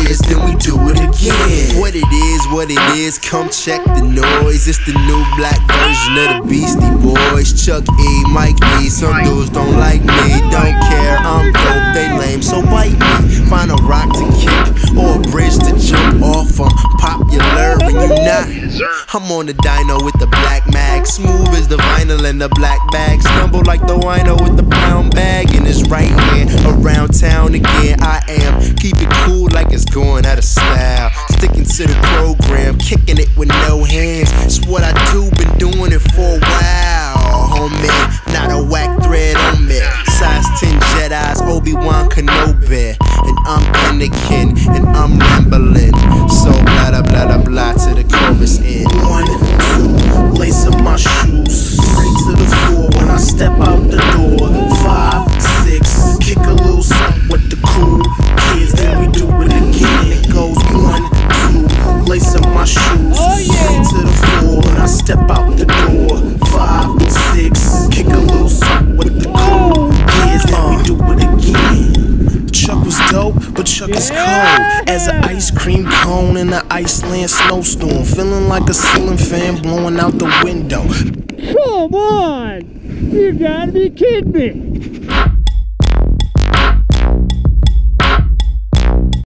is, then we do it again. What it is, come check the noise. It's the new black version of the Beastie Boys. Chuck E, Mike E, some dudes don't like me. Don't care, I'm dope, they lame, so bite me. Find a rock to kick or a bridge to jump off. I'm popular when you not. I'm on the dyno with the black mag, smooth as the vinyl and the black bag. Stumble like the wino with the brown bag, and it's right here around town again. I am keep it cool like it's going out of style. Sticking to the program, kicking it with no hands. It's what I do, been doing it for a while, homie. Not a whack thread on me. Size 10 Jedi's, Obi-Wan Kenobi, and I'm Anakin, and I'm rambling. So blah blah blah blah blah to the chorus end. 1, 2, lace up my shoes. 3 to the 4 when I step out the door. 5, 6, kick a little something with the cool kids. Then we do it again. It goes 1, 2, lace up my shoes. 3 to the 4 when I step out the door. 5, 6, kick a little something with the cool kids. Then we do it again. Chuck was dope, but Chuck is cold as an ice cream cone in an Iceland snowstorm. Feeling like a ceiling fan blowing out the window. Come on! You gotta be kidding me!